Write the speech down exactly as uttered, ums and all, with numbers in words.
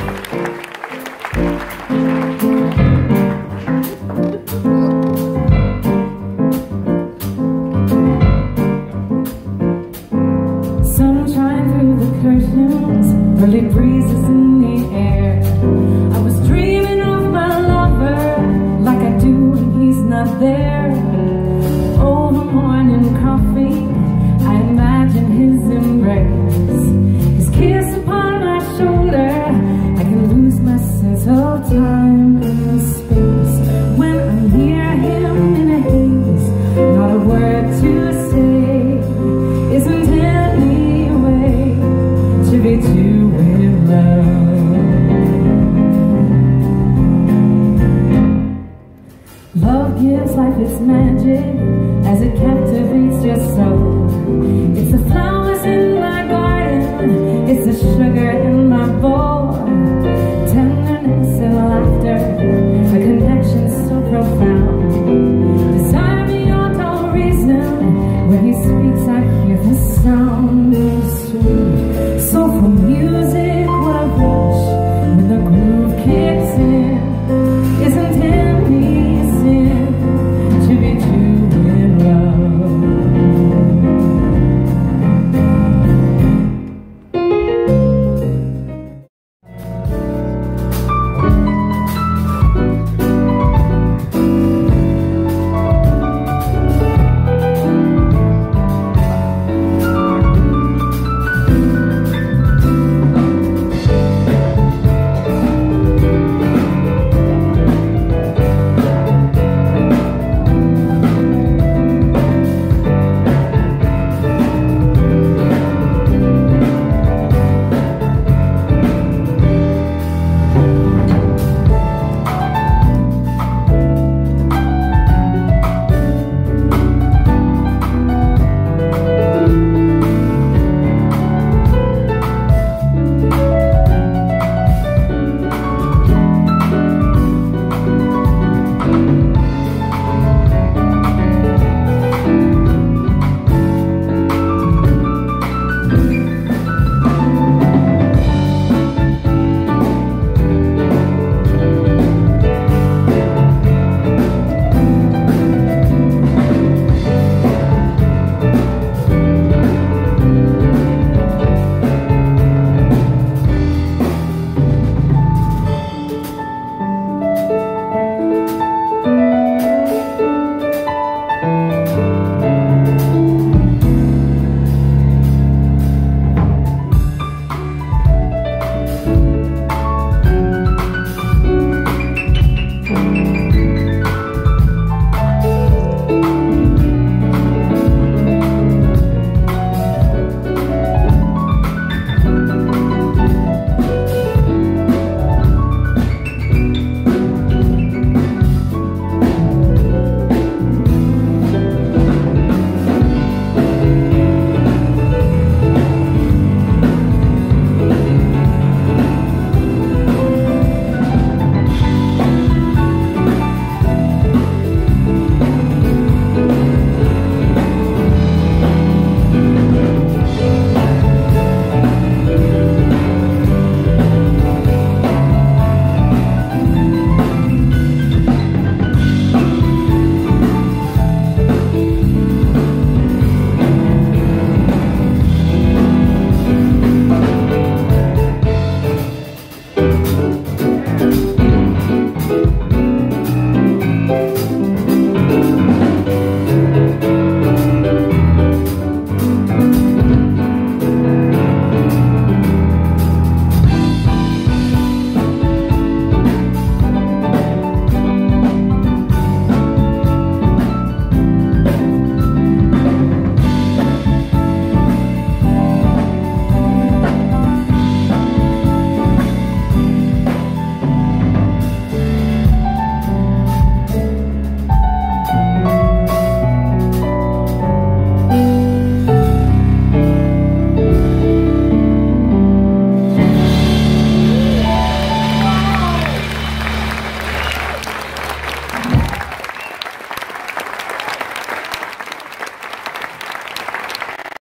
Sunshine through the curtains, early breezes in the air. I was dreaming of my lover, like I do when he's not there. Over morning coffee, I imagine his embrace, his kiss upon my shoulder. I can lose my sense of time and space when I'm near him in a haze. Not a word to say isn't any way to be two in love. Love gives life its magic as it captivates your soul. It's the flowers in my garden, it's the sugar